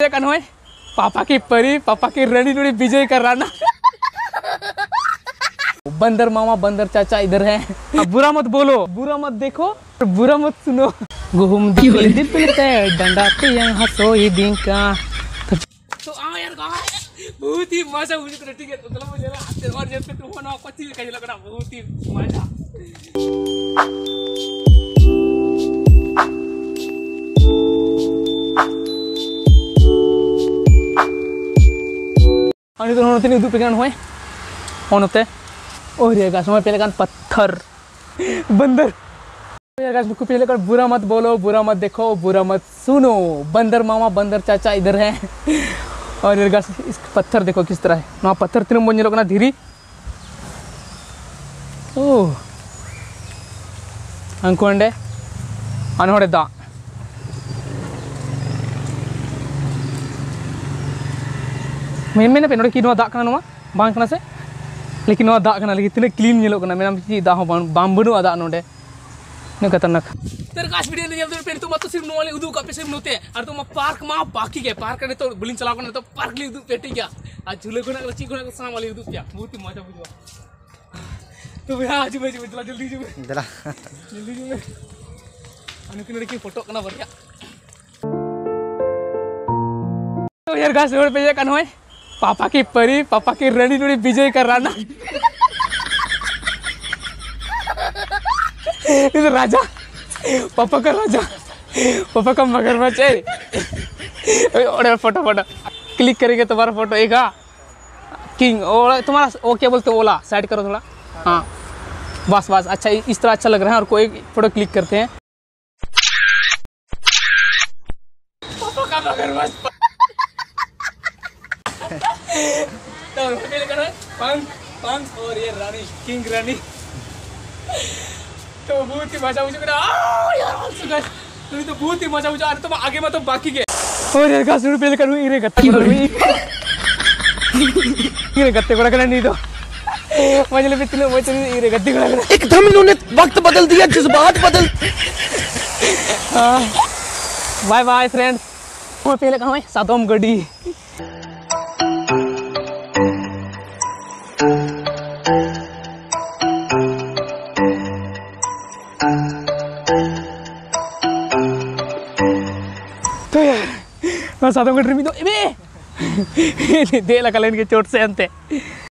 kan hoy पापा की परी पापा की रानी थोड़ी विजय कर रहा ना। बंदर मामा बंदर चाचा इधर है। अब बुरा मत बोलो, बुरा मत देखो, बुरा मत सुनो। घूम दिखते डंडा पे यहाँ सोई दिन का। तो आओ यार गाइस, बहुत ही मजा हुई तो ठीक है। तो चलो मुझे हाथ और जेब पे तुम ना पति का लग रहा बहुत ही मजा। अनि तो होते नहीं पेगान होए होते और ये गाइस मैं पहले कान पत्थर बंदर यार गाइस मुझको पहले कान बुरा मत बोलो, बुरा मत देखो, बुरा मत सुनो। बंदर मामा बंदर चाचा इधर है। और यार गाइस इस पत्थर देखो किस तरह है ना। पत्थर तीनों बन लोग ना धीरे ओ अंकोंडे अनहोड़े दा मैंने पे नोड़े की नोआ दाग कना नोआ बांग कना से लेकिन नोआ दाग कना लेकिन इतने क्लीन नेलो कना मेरा की दा हो बाम बनु आदा नोडे ने खतरनाक तेरे काश वीडियो ले जल्दी पे तो मत सिर्फ नो वाले उदू का पे सिर्फ नोते और तो पार्क मा बाकी के पार्क करने तो बुलिंग चला को तो पार्क ले उदू पेटी क्या आज झूले को ना ची को ना साम वाले उदू क्या बहुत ही मजा बुझवा। तो भैया आज मैं चला जल्दी जल्दी अनुकी लड़की फोटो कना बढ़िया। तो यार गाइस रोड पे ये कन होय पापा की परी पापा की रानी थोड़ी विजय कर रहा ना। ये राजा पापा का राजा पापा का मगरमच्छ है। और फोटो क्लिक करेंगे तुम्हारा फोटो एक किंग और तुम्हारा वो क्या बोलते ओला साइड करो थोड़ा। हाँ बस बस अच्छा इस तरह अच्छा लग रहा है। और कोई फोटो क्लिक करते हैं पापा का मगरमच्छ। तो पंख पंख और ये रानी किंग रानी तो बहुत ही मजा मुझे यार तो बहुत ही मजा मुझे। अरे तो आगे मैं तो बाकी के और यार गाइस पहले करूँ इरे गत्ते इरे गत्ते को रखना नहीं तो मजे ले पिछले वो चली इरे गत्ते को रखना एकदम इन्होंने वक्त बदल दिया, जज्बात बदल। Bye bye friends. मैं पहले कहाँ है सातोम गड्डी। तो यार मैं सातों का ड्रीम तो दे लगा लेने के चोट से अंते